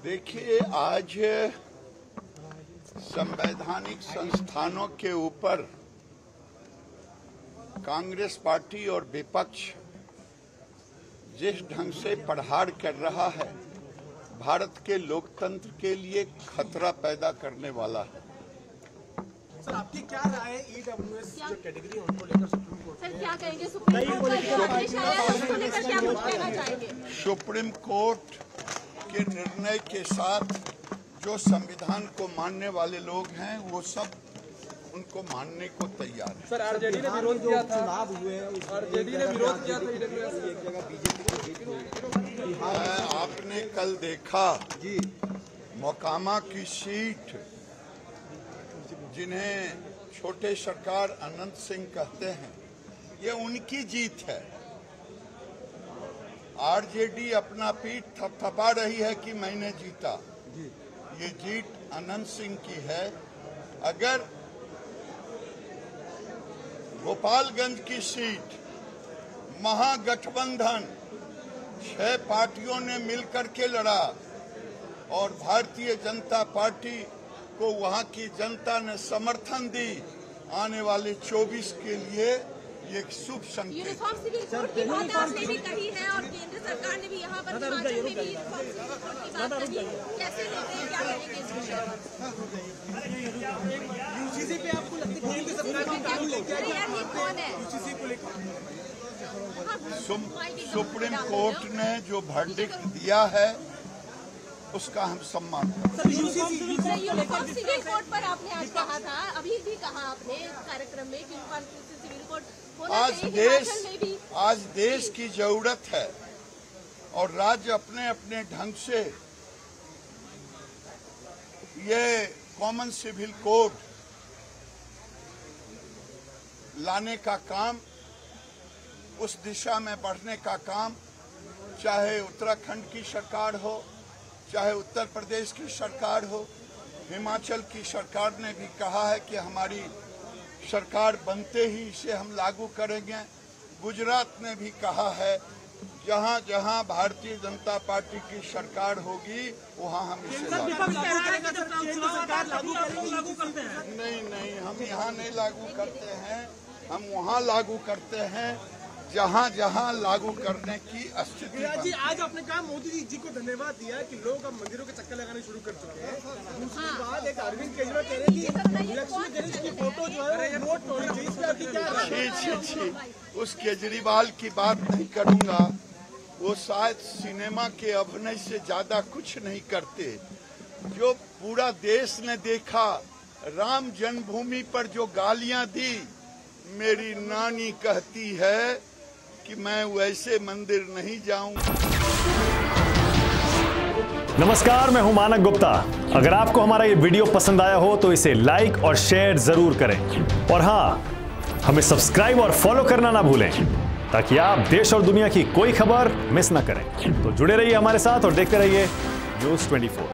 देखिए, आज संवैधानिक संस्थानों के ऊपर कांग्रेस पार्टी और विपक्ष जिस ढंग से प्रहार कर रहा है, भारत के लोकतंत्र के लिए खतरा पैदा करने वाला है। सर, आपकी क्या राय है ईडब्ल्यूएस जो कैटेगरी है उनको लेकर सुप्रीम कोर्ट? सर, क्या कहेंगे सुप्रीम कोर्ट का जो आदेश आया है उसको लेकर क्या कुछ कहना चाहेंगे? सुप्रीम कोर्ट के निर्णय के साथ जो संविधान को मानने वाले लोग हैं वो सब उनको मानने को तैयार है। सर, आरजेडी ने विरोध किया था, चुनाव हुए, आरजेडी ने विरोध किया था ईडब्ल्यूएस, एक जगह बीजेपी को। आपने कल देखा जी मोकामा की सीट जिन्हें छोटे सरकार अनंत सिंह कहते हैं, ये उनकी जीत है। आरजेडी अपना पीठ थपथपा रही है कि मैंने जीता। ये जीत अनंत सिंह की है। अगर गोपालगंज की सीट महागठबंधन 6 पार्टियों ने मिलकर के लड़ा और भारतीय जनता पार्टी को वहां की जनता ने समर्थन दी, आने वाले 24 के लिए ये एक शुभ संकेत। यूनिफॉर्म सिविल कोड की बात आपने भी कही है और केंद्र सरकार ने भी यहाँ पर हिमाचल में भी यूनिफॉर्म सिविल कोड की बात कही। कैसे लेते हैं, क्या करेंगे इस विषय पर? यूजीसी पे आपको लगता है केंद्र सरकार का कानून लेके आएगी? ये कौन है? यूजीसी को लेकर सुप्रीम कोर्ट ने जो वर्डिक्ट दिया है उसका हम सम्मान करते हैं। यूनिफॉर्म सिविल कोड पर आपने आज कहा था, अभी भी कहा आपने कार्यक्रम में कि यूनिफॉर्म सिविल कोड होना चाहिए हिमाचल में भी। आज देश की जरूरत है और राज्य अपने अपने ढंग से ये कॉमन सिविल कोड लाने का काम, उस दिशा में बढ़ने का काम, चाहे उत्तराखंड की सरकार हो, चाहे उत्तर प्रदेश की सरकार हो, हिमाचल की सरकार ने भी कहा है कि हमारी सरकार बनते ही इसे हम लागू करेंगे। गुजरात ने भी कहा है, जहां जहां भारतीय जनता पार्टी की सरकार होगी वहां हम इसे नहीं, हम यहाँ नहीं लागू करते हैं, हम वहाँ लागू करते हैं जहाँ जहाँ लागू करने की स्थिति। जी, आज आपने कहा मोदी जी को धन्यवाद दिया कि लोग अब मंदिरों के चक्कर लगाने शुरू कर चुके हैं। दूसरी बात, एक अरविंद केजरीवाल कह रहे हैं कि लक्ष्मी गणेश की फोटो जो है वो नोट होनी चाहिए, इसकी आपकी क्या राय है? छी, उस केजरीवाल की बात नहीं करूंगा। वो शायद सिनेमा के अभिनय से ज्यादा कुछ नहीं करते। जो पूरा देश ने देखा, राम जन्मभूमि पर जो गालियां दी, मेरी नानी कहती है कि मैं वैसे मंदिर नहीं जाऊं। नमस्कार, मैं हूं मानक गुप्ता। अगर आपको हमारा ये वीडियो पसंद आया हो तो इसे लाइक और शेयर जरूर करें और हां, हमें सब्सक्राइब और फॉलो करना ना भूलें ताकि आप देश और दुनिया की कोई खबर मिस ना करें। तो जुड़े रहिए हमारे साथ और देखते रहिए न्यूज़ 24।